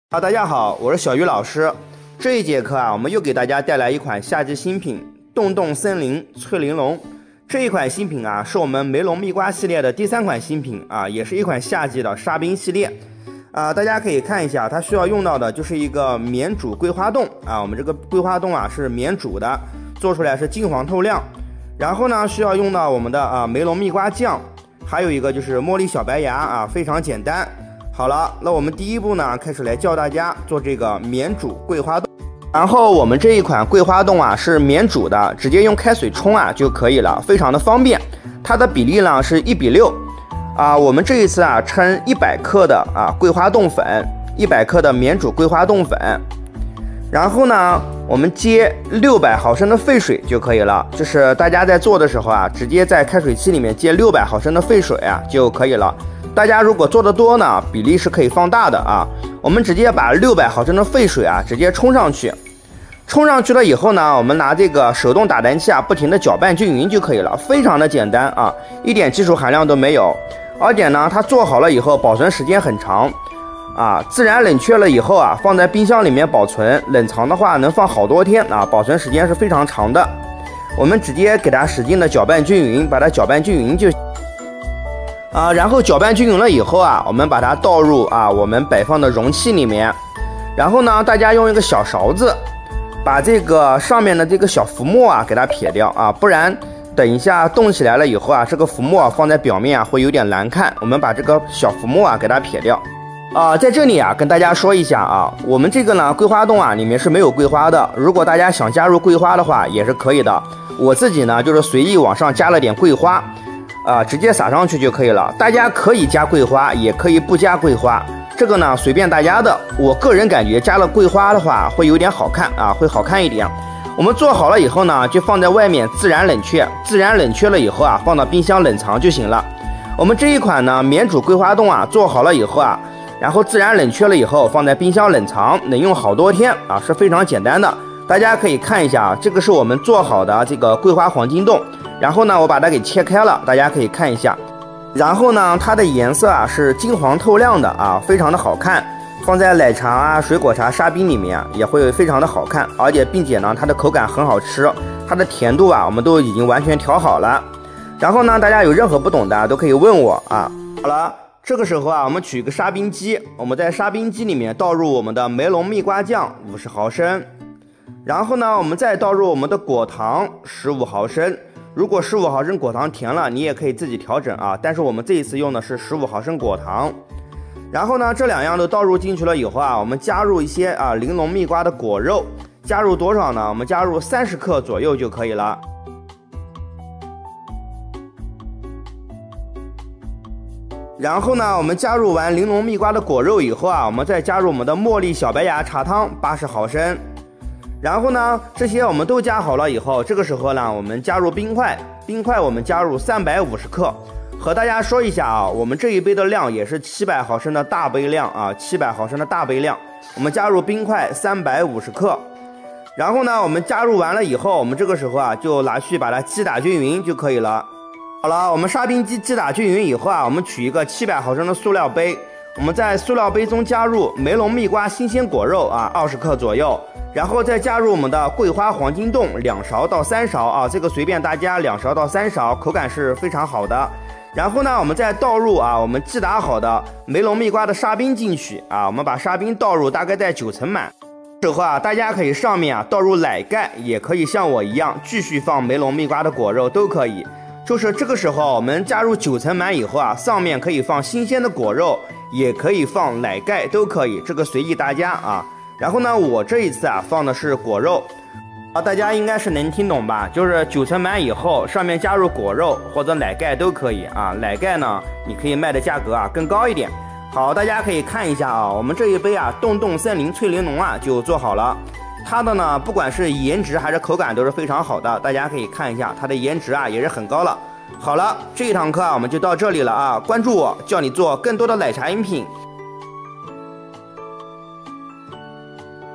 大家好，我是小鱼老师。这一节课我们又给大家带来一款夏季新品——洞洞森林翠玲珑。这一款新品是我们梅龙蜜瓜系列的第3款新品也是一款夏季的沙冰系列。大家可以看一下，它需要用到的就是一个免煮桂花冻我们这个桂花冻是免煮的，做出来是金黄透亮。然后呢，需要用到我们的梅龙蜜瓜酱，还有一个就是茉莉小白芽非常简单。好了，那我们第一步呢，开始来教大家做这个免煮桂花冻。然后我们这一款桂花冻是免煮的，直接用开水冲就可以了，非常的方便。它的比例呢是1比6我们这一次称100克的桂花冻粉，100克的免煮桂花冻粉。然后呢，我们接600毫升的沸水就可以了，就是大家在做的时候直接在开水器里面接600毫升的沸水就可以了。大家如果做的多呢，比例是可以放大的我们直接把600毫升的沸水直接冲上去。冲上去了以后呢，我们拿这个手动打蛋器不停的搅拌均匀就可以了，非常的简单一点技术含量都没有。而且呢，它做好了以后保存时间很长自然冷却了以后放在冰箱里面保存，冷藏的话能放好多天保存时间是非常长的。我们直接给它使劲的搅拌均匀，把它搅拌均匀就然后搅拌均匀了以后我们把它倒入我们摆放的容器里面。然后呢，大家用一个小勺子把这个上面的这个小浮沫给它撇掉不然等一下冻起来了以后这个浮沫放在表面会有点难看。我们把这个小浮沫给它撇掉在这里跟大家说一下我们这个呢桂花冻里面是没有桂花的，如果大家想加入桂花的话也是可以的。我自己呢就是随意往上加了点桂花直接撒上去就可以了。大家可以加桂花，也可以不加桂花，这个呢随便大家的。我个人感觉加了桂花的话会有点好看会好看一点。我们做好了以后呢，就放在外面自然冷却，自然冷却了以后放到冰箱冷藏就行了。我们这一款呢免煮桂花冻做好了以后然后自然冷却了以后放在冰箱冷藏，能用好多天是非常简单的。大家可以看一下这个是我们做好的这个桂花黄金冻。然后呢，我把它给切开了，大家可以看一下。然后呢，它的颜色是金黄透亮的非常的好看。放在奶茶水果茶沙冰里面也会非常的好看，而且并且呢，它的口感很好吃，它的甜度我们都已经完全调好了。然后呢，大家有任何不懂的都可以问我好了，这个时候我们取一个沙冰机，我们在沙冰机里面倒入我们的梅龙蜜瓜酱50毫升，然后呢，我们再倒入我们的果糖15毫升。如果15毫升果糖甜了，你也可以自己调整但是我们这一次用的是15毫升果糖。然后呢，这2样都倒入进去了以后我们加入一些玲珑蜜瓜的果肉，加入多少呢？我们加入30克左右就可以了。然后呢，我们加入完玲珑蜜瓜的果肉以后我们再加入我们的茉莉小白芽茶汤80毫升。然后呢，这些我们都加好了以后，这个时候呢，我们加入冰块，冰块我们加入350克。和大家说一下我们这一杯的量也是700毫升的大杯量700毫升的大杯量。我们加入冰块350克。然后呢，我们加入完了以后，我们这个时候就拿去把它击打均匀就可以了。好了，我们沙冰机击打均匀以后我们取一个700毫升的塑料杯，我们在塑料杯中加入梅龙蜜瓜新鲜果肉20克左右。然后再加入我们的桂花黄金冻2勺到3勺这个随便大家2勺到3勺，口感是非常好的。然后呢，我们再倒入我们击打好的梅龙蜜瓜的沙冰进去我们把沙冰倒入大概在9成满。这时候大家可以上面倒入奶盖，也可以像我一样继续放梅龙蜜瓜的果肉都可以。就是这个时候我们加入9成满以后上面可以放新鲜的果肉，也可以放奶盖都可以，这个随意大家然后呢，我这一次放的是果肉大家应该是能听懂吧？就是9成满以后，上面加入果肉或者奶盖都可以奶盖呢，你可以卖的价格更高一点。好，大家可以看一下我们这一杯洞洞森林翠玲珑就做好了。它的呢，不管是颜值还是口感都是非常好的，大家可以看一下它的颜值也是很高了。好了，这一堂课我们就到这里了关注我，教你做更多的奶茶饮品。